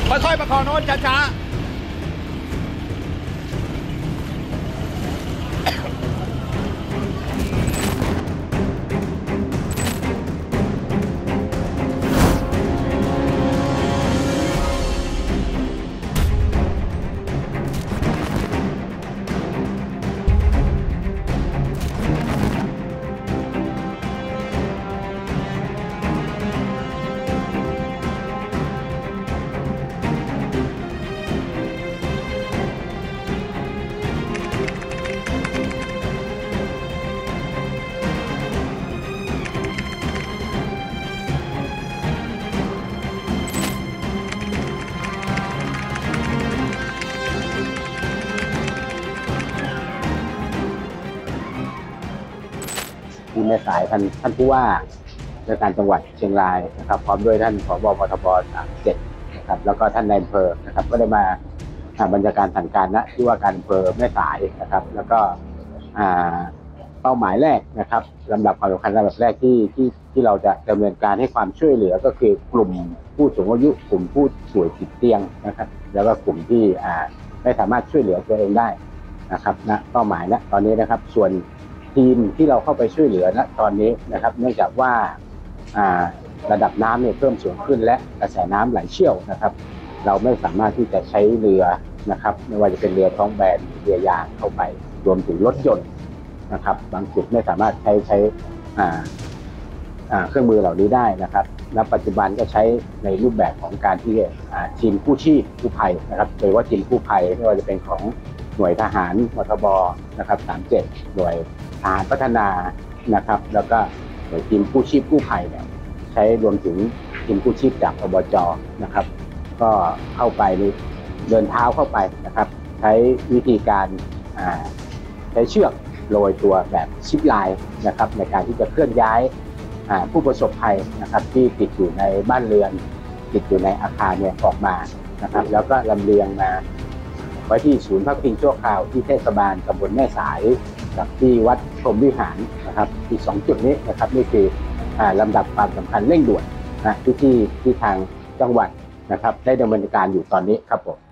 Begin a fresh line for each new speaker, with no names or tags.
ค่อยๆประคองโน้นช้าๆ
ทีมแม่สายท่านผู้ว่าราชการจังหวัดเชียงรายนะครับพร้อมด้วยท่านผบ.มทบ37นะครับแล้วก็ท่านนายอำเภอนะครับก็ได้มาบรรยากาศสั่งการณที่ว่าการอำเภอแม่สายนะครับแล้วก็เป้าหมายแรกนะครับลำดับความสำคัญลำดับแรกที่เราจะดำเนินการให้ความช่วยเหลือก็คือกลุ่มผู้สูงอายุกลุ่มผู้ป่วยติดเตียงนะครับแล้วก็กลุ่มที่ไม่สามารถช่วยเหลือตัวเองได้นะครับณเป้าหมายณตอนนี้นะครับส่วนทีมที่เราเข้าไปช่วยเหลือณตอนนี้นะครับเนื่องจากว่าระดับน้ำเนี่ยเพิ่มสูงขึ้นและกระแสน้ำไหลเชี่ยวนะครับเราไม่สามารถที่จะใช้เรือนะครับไม่ว่าจะเป็นเรือท้องแบนเรือยางเข้าไปรวมถึงรถยนต์นะครับบางจุดไม่สามารถใช้เครื่องมือเหล่านี้ได้นะครับณปัจจุบันก็ใช้ในรูปแบบของการที่ทีมกู้ชีพกู้ภัยนะครับโดยว่าทีมกู้ภัยไม่ว่าจะเป็นของหน่วยทหารมทบนะครับ37หน่วยทหารพัฒนานะครับแล้วก็หน่วยทีมกู้ชีพกู้ภัยเนี่ยใช้รวมถึงทีมกู้ชีพจากอบจนะครับก็เข้าไปเดินเท้าเข้าไปนะครับใช้วิธีการใช้เชือกโรยตัวแบบซิปไลน์นะครับในการที่จะเคลื่อนย้ายผู้ประสบภัยนะครับที่ติดอยู่ในบ้านเรือนติดอยู่ในอาคารเนี่ยออกมานะครับแล้วก็ลำเลียงมาไว้ที่ศูนย์พักพิงชั่วคราวที่เทศบาลตำบลแม่สายกับที่วัดพรหมวิหารนะครับอีก2จุดนี้นะครับนี่คือลำดับความสำคัญเร่งด่วนนะที่ทางจังหวัดนะครับได้ดำเนินการอยู่ตอนนี้ครับผม